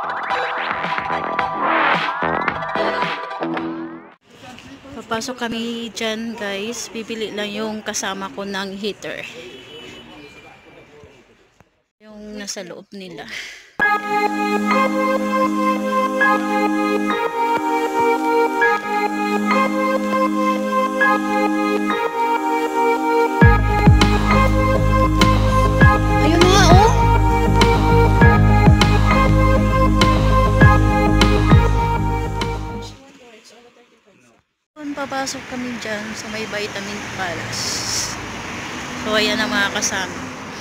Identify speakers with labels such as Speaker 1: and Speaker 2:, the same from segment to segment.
Speaker 1: Papasok kami dyan guys. Pipili lang yung kasama ko ng heater. Yung nasa loob nila. Ayun nga oh. Papasok kami dyan sa may Vitamin Palace. So ayan ang mga kasama.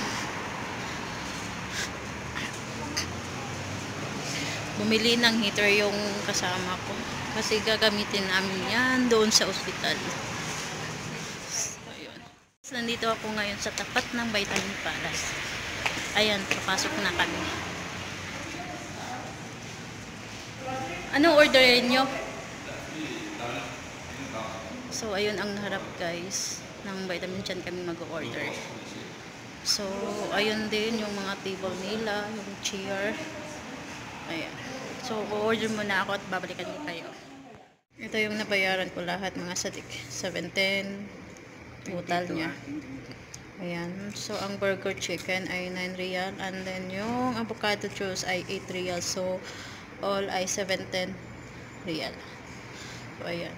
Speaker 1: Bumili ng heater yung kasama ko. Kasi gagamitin namin yan doon sa ospital. So ayun. Nandito ako ngayon sa tapat ng Vitamin Palace. Ayan, papasok na kami. Anong orderin nyo? So, ayun ang harap guys ng Vitamin dyan kami mag-order. So, ayun din yung mga table nila, yung chair. Ayan. So, order muna ako at babalikan ko kayo. Ito yung nabayaran ko lahat, mga sadik. 710 total niya. Ayan. So, ang burger chicken ay 9 real. And then, yung avocado juice ay 8 real. So, all ay 710 real. So, ayan.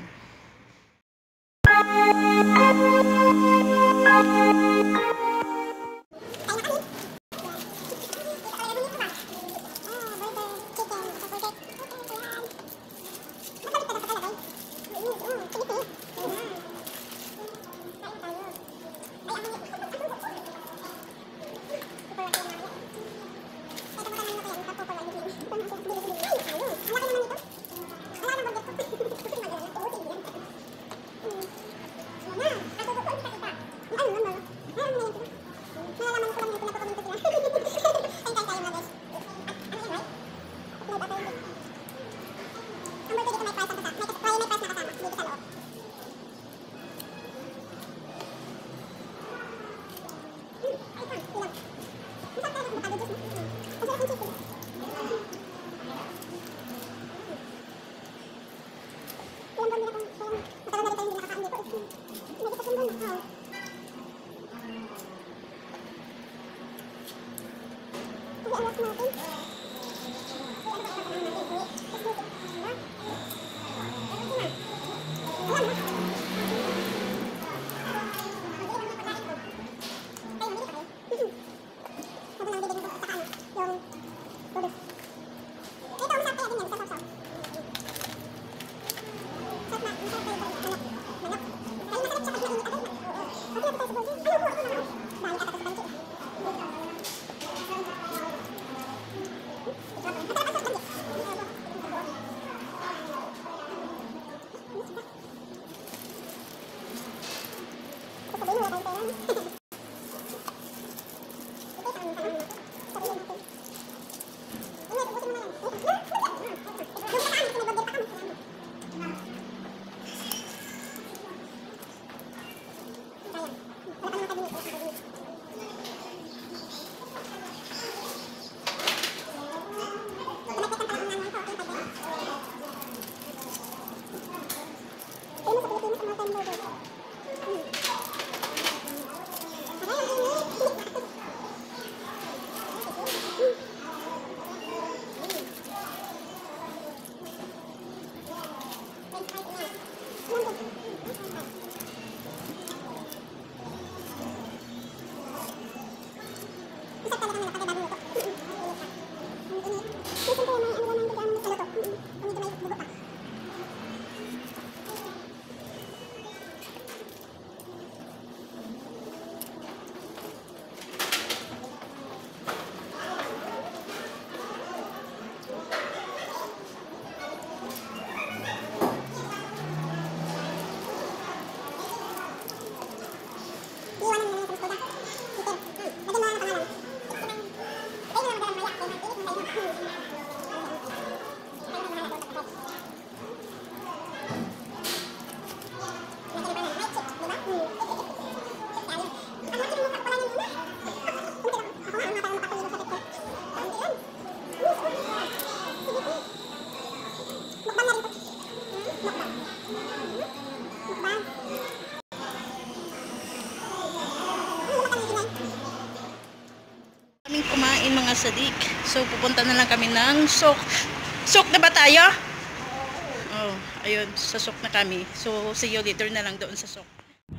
Speaker 1: sadik. So, pupunta na lang kami ng Sok. Sok na ba tayo? Oh, ayun. Sa Sok na kami. So, see you later na lang doon sa Sok.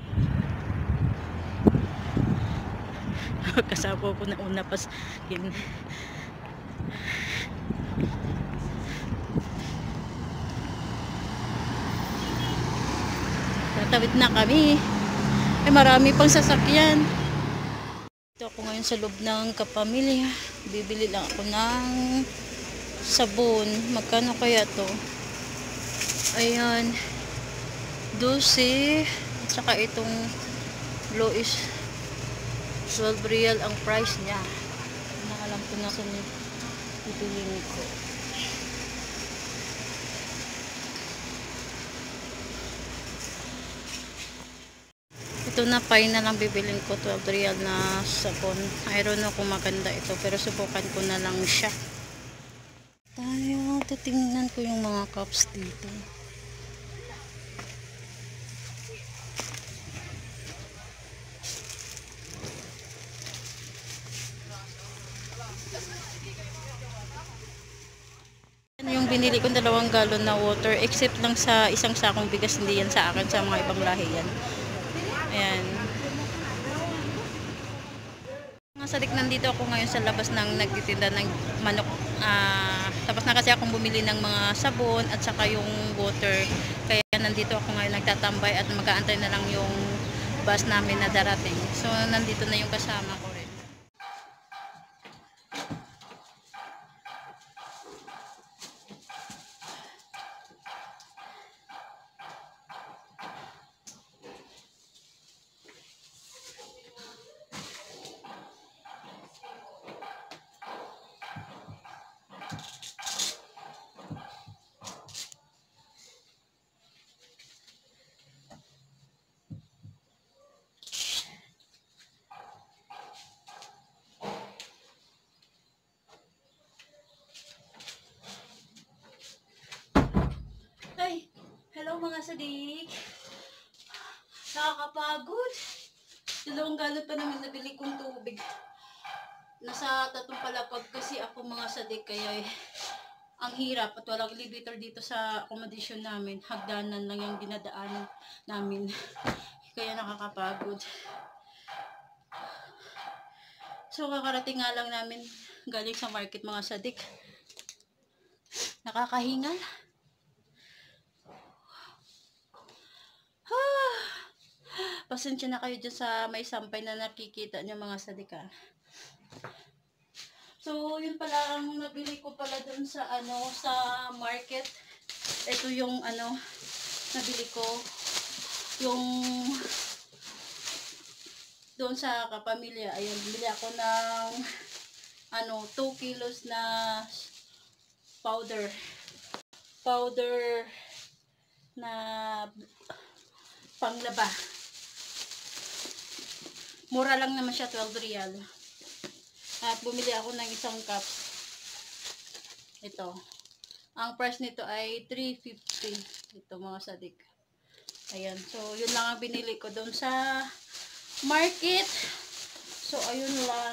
Speaker 1: Kasama ko na una pas yun. Tatawid na kami. Ay, marami pang sasakyan. Ito ako ngayon sa loob ng Kapamilya. Bibili lang ako ng sabon. Magkano kaya to? Ayan. 12. At saka itong low is 12 real ang price niya. Alam ko na kung pipiliin ko. Ito na final lang bibilin ko, 12 real na sabon. I don't know kung maganda ito, pero subukan ko na lang siya. Tayo, titingnan ko yung mga cups dito. Yung binili kong 2 galon na water, except lang sa isang sakong bigas, hindi yan sa akin, sa mga ibang lahi yan. Ayan. Mga sadik, nandito ako ngayon sa labas ng nagtitinda ng manok. Tapos na kasi akong bumili ng mga sabon at saka yung water. Kaya nandito ako ngayon nagtatambay at mag-aantay na lang yung bus namin na darating. So nandito na yung kasama ko rin. Hello mga sadik. Nakakapagod. 2 galon pa naman nabili kong tubig. Nasa 3 palapag kasi ako mga sadik, kaya ang hirap at walang elevator dito sa accommodation namin. Hagdanan lang yung dinadaanan namin. Kaya nakakapagod. So kakarating nga lang namin galing sa market mga sadik. Nakakahingal. Pasensya na kayo dyan sa may sampay na nakikita nyo mga sadika. So, yun pala ang nabili ko pala dun sa sa market. Ito yung nabili ko. Yung doon sa Kapamilya. Ayun, bili ako ng 2 kilos na powder. Powder na panglaba. Mura lang naman siya, 12 real. At bumili ako ng isang cup. Ito. Ang price nito ay 350. Ito mga sadik. Ayan. So, yun lang ang binili ko doon sa market. So, ayun lang.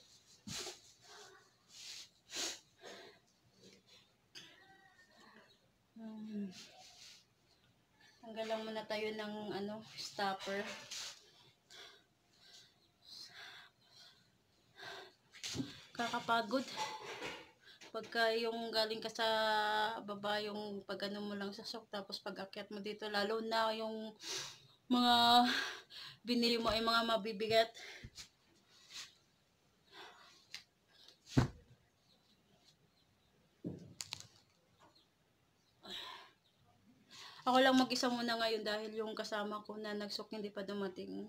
Speaker 1: Tanggal lang muna tayo ng stopper. Kakapagod pagka yung galing ka sa baba, yung pag mo lang sa Sok, tapos pag akyat mo dito, lalo na yung mga binili mo ay mga mabibigat. Ako lang mag-isa muna ngayon dahil yung kasama ko na nag-Sok hindi pa dumating.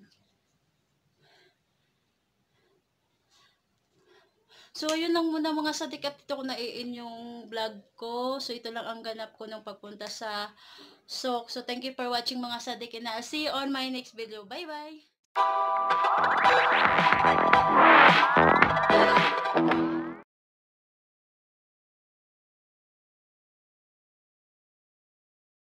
Speaker 1: So, yun lang muna mga sadik, at ito ko naiin yung vlog ko. So, ito lang ang ganap ko nung pagpunta sa Sok. So, thank you for watching mga sadik, and I'll see you on my next video. Bye-bye!